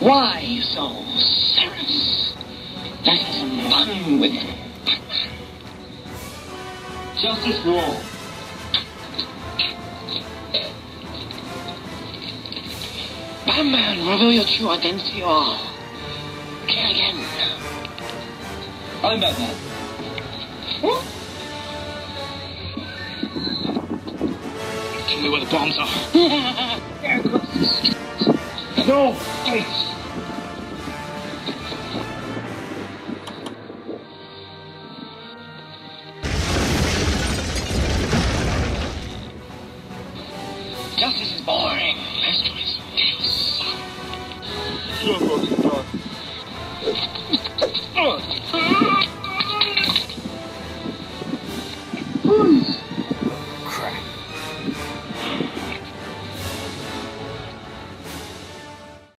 Why you so serious? Let's have some fun with Batman. Justice for all. Batman, reveal your true identity or kill again. I'm Batman. What? Tell me where the bombs are. They're across the street. No, wait. Justice is boring. Let's try some chaos. Sure,